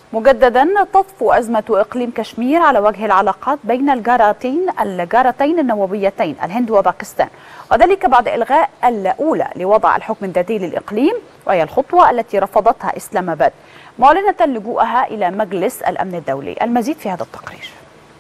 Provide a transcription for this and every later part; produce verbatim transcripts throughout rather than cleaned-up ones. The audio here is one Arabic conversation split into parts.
مجددا تطفو أزمة إقليم كشمير على وجه العلاقات بين الجارتين الجارتين النوويتين الهند وباكستان، وذلك بعد إلغاء الأولى لوضع الحكم الذاتي للإقليم، وهي الخطوة التي رفضتها إسلام آباد معلنة لجوءها إلى مجلس الأمن الدولي. المزيد في هذا التقرير.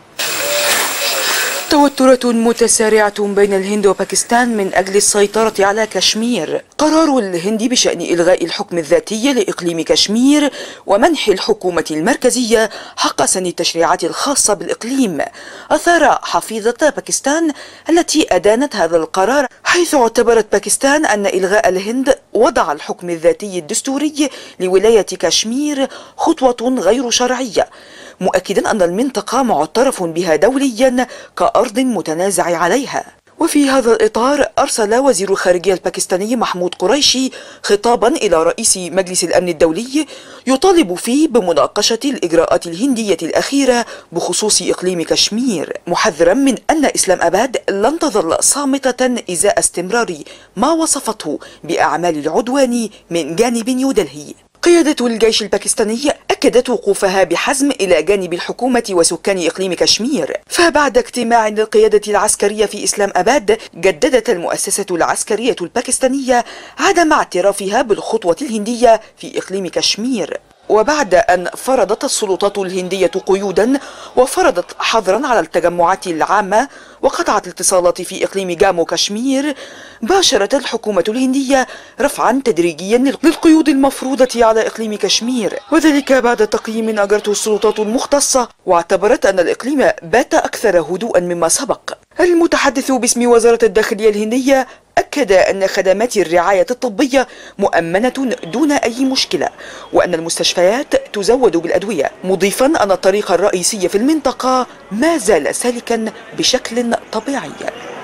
توترات متسارعة بين الهند وباكستان من أجل السيطرة على كشمير. قرار الهند بشأن إلغاء الحكم الذاتي لإقليم كشمير ومنح الحكومة المركزية حق سن التشريعات الخاصة بالإقليم أثار حفيظة باكستان التي أدانت هذا القرار، حيث اعتبرت باكستان أن إلغاء الهند وضع الحكم الذاتي الدستوري لولاية كشمير خطوة غير شرعية، مؤكدا أن المنطقة معترف بها دوليا كأرض متنازع عليها. وفي هذا الإطار أرسل وزير الخارجية الباكستاني محمود قريشي خطابا إلى رئيس مجلس الأمن الدولي يطالب فيه بمناقشة الإجراءات الهندية الأخيرة بخصوص إقليم كشمير، محذرا من أن إسلام آباد لن تظل صامتة إزاء استمرار ما وصفته بأعمال العدوان من جانب نيودلهي. قيادة الجيش الباكستاني أكدت وقوفها بحزم إلى جانب الحكومة وسكان إقليم كشمير، فبعد اجتماع للقيادة العسكرية في إسلام آباد جددت المؤسسة العسكرية الباكستانية عدم اعترافها بالخطوة الهندية في إقليم كشمير. وبعد أن فرضت السلطات الهندية قيودا وفرضت حظرا على التجمعات العامة وقطعت الاتصالات في إقليم جامو كشمير، باشرت الحكومة الهندية رفعا تدريجيا للقيود المفروضة على إقليم كشمير، وذلك بعد تقييم أجرته السلطات المختصة واعتبرت أن الإقليم بات أكثر هدوءا مما سبق. المتحدث باسم وزارة الداخلية الهندية أكد أن خدمات الرعاية الطبية مؤمنة دون أي مشكلة، وأن المستشفيات تزود بالأدوية، مضيفا أن الطريق الرئيسي في المنطقة ما زال سالكا بشكل طبيعي.